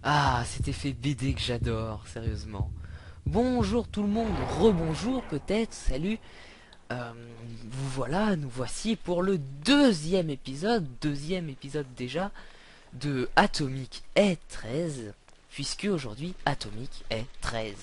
Ah, cet effet BD que j'adore, sérieusement. Bonjour tout le monde, rebonjour peut-être, salut. Vous voilà, nous voici pour le deuxième épisode déjà, de Atomic est 13, puisque aujourd'hui Atomic est 13.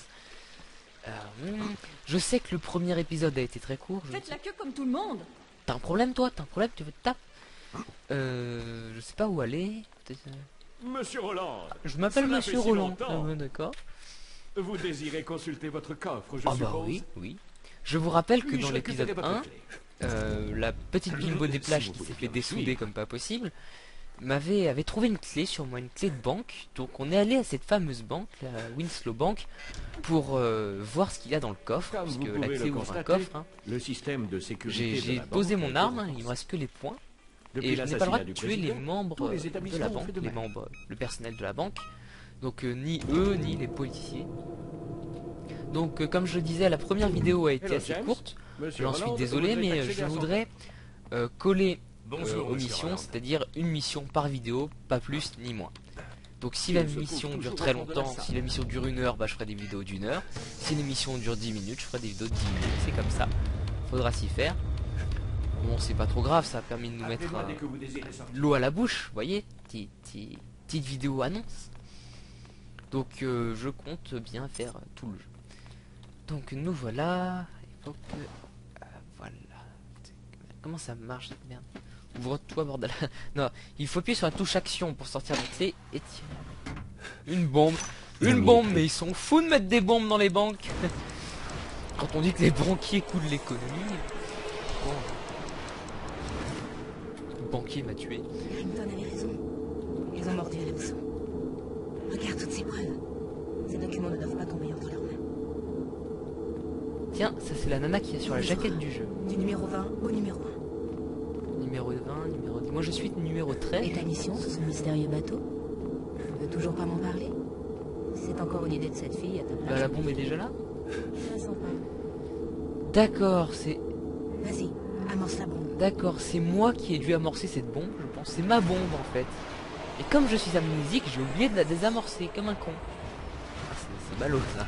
Je sais que le premier épisode a été très court. Faites la queue comme tout le monde. T'as un problème toi? T'as un problème? Tu veux te taper? Je sais pas où aller. Monsieur Roland. Je m'appelle Cela Monsieur fait si Roland. longtemps. D'accord. Vous désirez consulter votre coffre, je Ah bah suppose. oui, oui. Je vous rappelle que Puis-je dans l'épisode récupérer 1, votre clé la petite bimbo des plages Si qui vous s'est voulez fait bien dessouder suivre. comme pas possible avait trouvé une clé sur moi, une clé de banque. Donc on est allé à cette fameuse banque, la Winslow Bank, pour voir ce qu'il y a dans le coffre, Comme parce vous que la pouvez clé le ouvre un constater, coffre. Hein. Le système de sécurité de J'ai la posé banque mon a arme, été il me reste que les points. Depuis Et je n'ai pas le droit de l'assassinat tuer du les président, membres tous les de la établissements ont banque, fait de les même. membres, le personnel de la banque. Donc ni eux, ni les policiers. Donc comme je le disais, la première vidéo a été Hello, assez James. courte. Monsieur J'en suis Roland désolé, voudrait mais accéder je à son voudrais coller Bonjour, aux monsieur missions, Roland. c'est-à-dire une mission par vidéo, pas plus ni moins. Donc si Il la se trouve mission toujours dure au très fond de la longtemps, salle. si la mission dure 1 heure, bah je ferai des vidéos d'1 heure. Si l'émission dure 10 minutes, je ferai des vidéos de 10 minutes, c'est comme ça. Faudra s'y faire. Bon, c'est pas trop grave, ça a permis de nous mettre Appelez-moi dès que vous désirez sortir. de l'eau à la bouche, vous voyez, petite vidéo annonce. Donc je compte bien faire tout le jeu. Donc nous voilà. Il faut que voilà. Comment ça marche cette merde? Ouvre-toi bordel. Non, il faut appuyer sur la touche action pour sortir la clé et tirer. Une bombe. Une bombe, mais ils sont fous de mettre des bombes dans les banques. Quand on dit que les banquiers coulent l'économie. Bon. Le banquier m'a tué. Harrington avait raison. Ils ont mordu à l'hameçon. Regarde toutes ces preuves. Ces documents ne doivent pas tomber entre leurs mains. Tiens, ça c'est la nana qui est sur la jaquette du jeu. Du numéro 20 au numéro Numéro 20, numéro 10. Moi je suis numéro 1. 13. Et ta mission sur ce mystérieux bateau? Tu veux toujours pas m'en parler? C'est encore une idée de cette fille à ta Bah, place. la bombe est déjà là. Je la sens pas. D'accord, c'est Vas-y, amorce la bombe. d'accord, c'est moi qui ai dû amorcer cette bombe, je pense. C'est ma bombe en fait. Et comme je suis amnésique, j'ai oublié de la désamorcer comme un con. Ah, c'est ballot ça.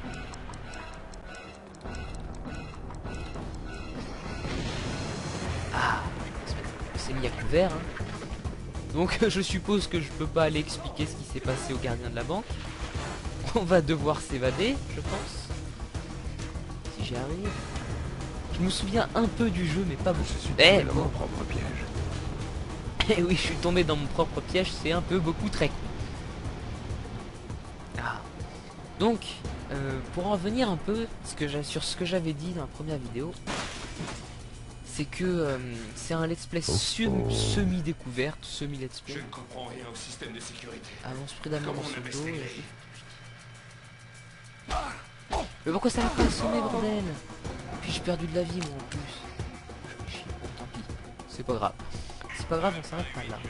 Ah, on s'est mis à couvert. Hein. Donc je suppose que je peux pas aller expliquer ce qui s'est passé au gardien de la banque. On va devoir s'évader, je pense. Si j'y arrive. Je me souviens un peu du jeu, mais pas beaucoup. Je suis Eh, tombé dans mon propre piège. Eh oui, je suis tombé dans mon propre piège, c'est un peu beaucoup très con. Ah. Donc, pour en revenir un peu sur ce que j'avais dit dans la première vidéo, c'est que c'est un let's play semi-découverte, semi-let's Je play. ne comprends rien au système de sécurité. Avance prudemment dans Comment on son avait dos. cette Mais pourquoi ça m'a pas assommé, bordel? Puis j'ai perdu de la vie, moi, en plus. Chier, tant pis. C'est pas grave. C'est pas grave, on s'arrête pas là.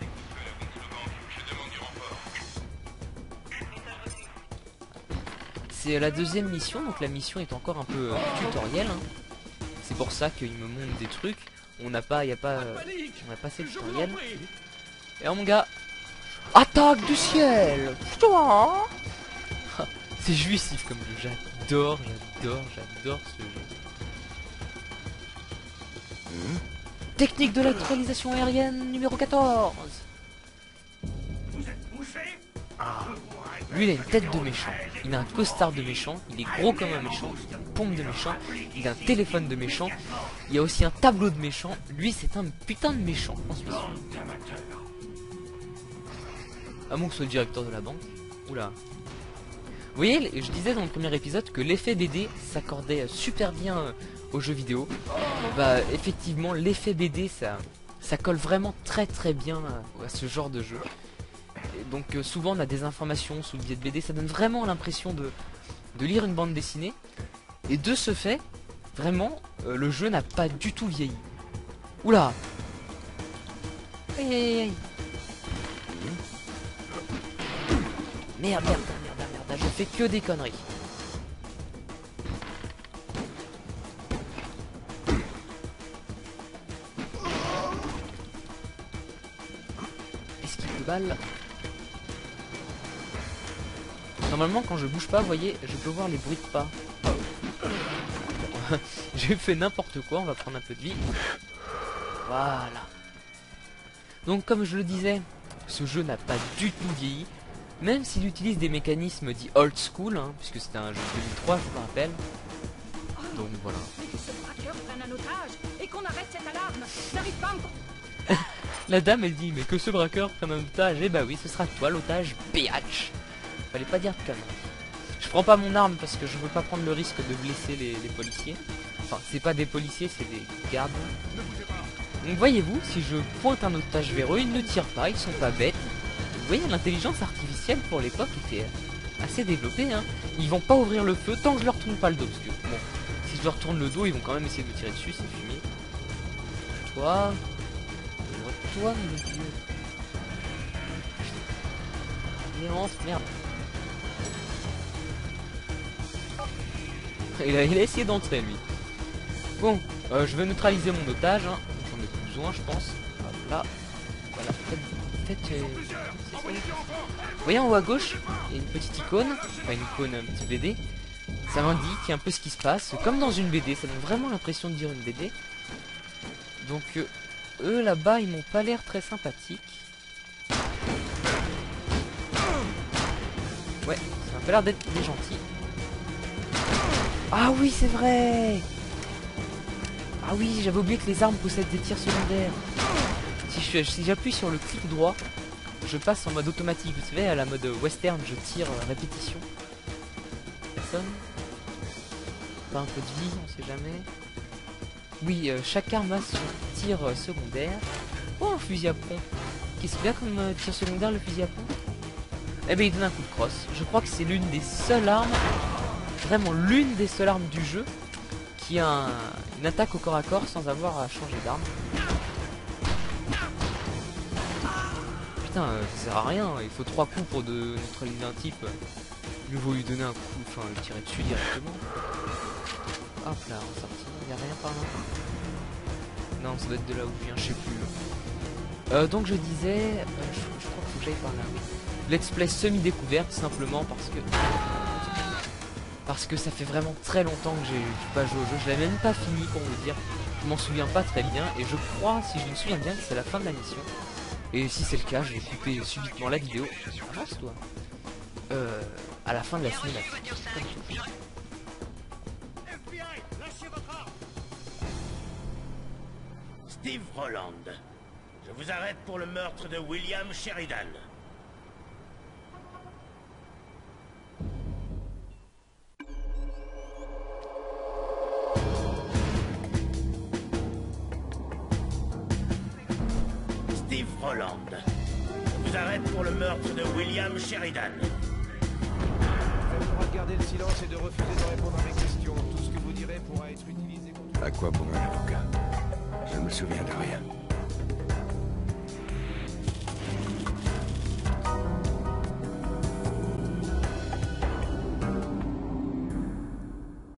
C'est la deuxième mission, donc la mission est encore un peu tutoriel. Hein. C'est pour ça qu'il me montre des trucs. On n'a pas, on a passé le Je vous en tutoriel. prie. Et alors mon gars, attaque du ciel. Putain. C'est jouissif comme jeu. J'adore ce jeu. Technique de l'actualisation aérienne numéro 14. Lui il a une tête de méchant, il a un costard de méchant, il est gros comme un méchant, il a une pompe de méchant, il a un téléphone de méchant, il y a aussi un tableau de méchant, lui c'est un putain de méchant en ce moment. À moins que ce soit le directeur de la banque. Oula. Vous voyez, je disais dans le premier épisode que l'effet BD s'accordait super bien aux jeux vidéo. Bah effectivement l'effet BD ça colle vraiment très bien à ce genre de jeu. Et donc souvent on a des informations sous le biais de BD, ça donne vraiment l'impression de lire une bande dessinée. Et de ce fait, vraiment, le jeu n'a pas du tout vieilli. Oula. Aïe aïe aïe. Merde, je fais que des conneries. Esquive de balle. Normalement quand je bouge pas, vous voyez, je peux voir les bruits de pas. J'ai fait n'importe quoi, on va prendre un peu de vie. Voilà. Donc comme je le disais, ce jeu n'a pas du tout vieilli. Même s'il utilise des mécanismes dits old school, hein, puisque c'était un jeu de 2003, je vous le rappelle. Donc voilà. La dame elle dit mais que ce braqueur prenne un otage. Eh bah oui, ce sera toi l'otage, biatch. Fallait pas dire de conneries. Je prends pas mon arme parce que je veux pas prendre le risque de blesser les policiers. Enfin, c'est pas des policiers, c'est des gardes. Donc voyez-vous, si je pointe un otage vers eux, ils ne tirent pas, ils sont pas bêtes. Vous voyez, l'intelligence artificielle pour l'époque était assez développée. Hein. Ils vont pas ouvrir le feu tant que je leur tourne pas le dos. Parce que bon, si je leur tourne le dos, ils vont quand même essayer de me tirer dessus, c'est fumé. Toi, mon dieu. Violence, merde. Il a essayé d'entrer lui. Bon, je vais neutraliser mon otage. Hein. J'en ai plus besoin, je pense. Hop là. Voilà. Faites vous voyez en haut à gauche, il y a une petite icône. Enfin une icône, un petit BD. Ça m'indique un peu ce qui se passe. Comme dans une BD. Ça donne vraiment l'impression de dire une BD. Donc eux là-bas, ils m'ont pas l'air très sympathiques. Ouais, ça a pas l'air d'être des gentils. Ah oui, c'est vrai. Ah oui, j'avais oublié que les armes possèdent des tirs secondaires. Si j'appuie sur le clic droit, je passe en mode automatique. Vous savez, à la mode western, je tire répétition. Personne. Pas un peu de vie, on sait jamais. Oui, chaque arme a son tir secondaire. Oh, un fusil à pompe. Qu'est-ce qu'il y a comme tir secondaire, le fusil à pompe? Eh ben, il donne un coup de crosse. Je crois que c'est l'une des seules armes, vraiment l'une des seules armes du jeu, qui a une attaque au corps à corps sans avoir à changer d'arme. Putain, ça sert à rien. Il faut 3 coups pour neutraliser un type. Mieux vaut lui donner un coup, enfin, le tirer dessus directement. Hop là, on sortit. Il n'y a rien par là. Non, ça doit être de là où je viens, je sais plus. Donc je disais, je crois qu'il faut que j'aille par là, oui. Let's play semi-découverte, simplement parce que ça fait vraiment très longtemps que j'ai pas joué au jeu. Je l'ai même pas fini pour vous dire. Je m'en souviens pas très bien et je crois, si je me souviens bien, que c'est la fin de la mission. Et si c'est le cas, je vais couper subitement la vidéo. Avance-toi. À la fin de la cinématique. Steve Rowland, je vous arrête pour le meurtre de William Sheridan. Steve Rowland, je vous arrête pour le meurtre de William Sheridan. Vous pourra garder le silence et de refuser de répondre à mes questions. Tout ce que vous direz pourra être utilisé contre... À quoi bon un avocat? Je ne me souviens de rien.